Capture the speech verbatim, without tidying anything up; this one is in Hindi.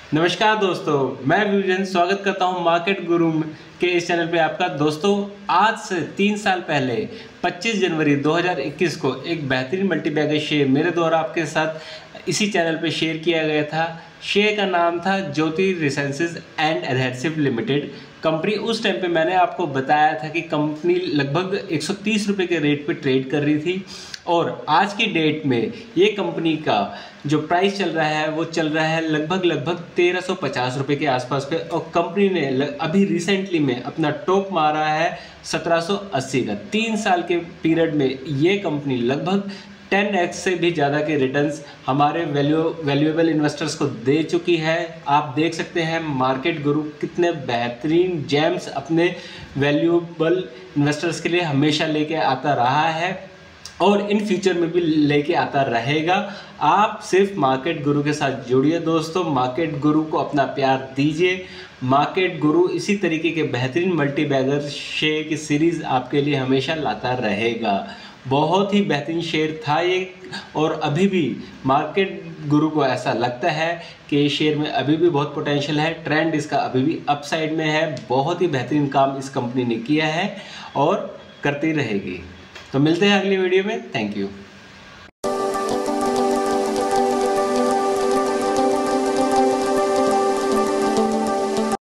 नमस्कार दोस्तों, मैं विजन स्वागत करता हूं मार्केट गुरु के इस चैनल पे आपका। दोस्तों, आज से तीन साल पहले पच्चीस जनवरी दो हज़ार इक्कीस को एक बेहतरीन मल्टीबैगर शेयर मेरे द्वारा आपके साथ इसी चैनल पे शेयर किया गया था। शेयर का नाम था Jyoti resources and adhesive limited company. उस टाइम पे मैंने आपको बताया था कि कंपनी लगभग एक सौ तीस रुपये के रेट पे ट्रेड कर रही थी और आज की डेट में ये कंपनी का जो प्राइस चल रहा है वो चल रहा है लगभग लगभग तेरह सौ पचास रुपये के आसपास पे। और कंपनी ने अभी रिसेंटली में अपना टॉप मारा है सत्रह सौ अस्सी का। तीन साल के पीरियड में ये कंपनी लगभग टेन एक्स से भी ज़्यादा के रिटर्न्स हमारे वैल्यू वैल्यूएबल इन्वेस्टर्स को दे चुकी है। आप देख सकते हैं मार्केट गुरु कितने बेहतरीन जेम्स अपने वैल्यूएबल इन्वेस्टर्स के लिए हमेशा लेके आता रहा है और इन फ्यूचर में भी लेके आता रहेगा। आप सिर्फ मार्केट गुरु के साथ जुड़िए दोस्तों, मार्केट गुरु को अपना प्यार दीजिए। मार्केट गुरु इसी तरीके के बेहतरीन मल्टीबैगर शेयर की सीरीज़ आपके लिए हमेशा लाता रहेगा। बहुत ही बेहतरीन शेयर था ये और अभी भी मार्केट गुरु को ऐसा लगता है कि शेयर में अभी भी बहुत पोटेंशियल है। ट्रेंड इसका अभी भी अपसाइड में है। बहुत ही बेहतरीन काम इस कंपनी ने किया है और करती रहेगी। तो मिलते हैं अगली वीडियो में। Thank you.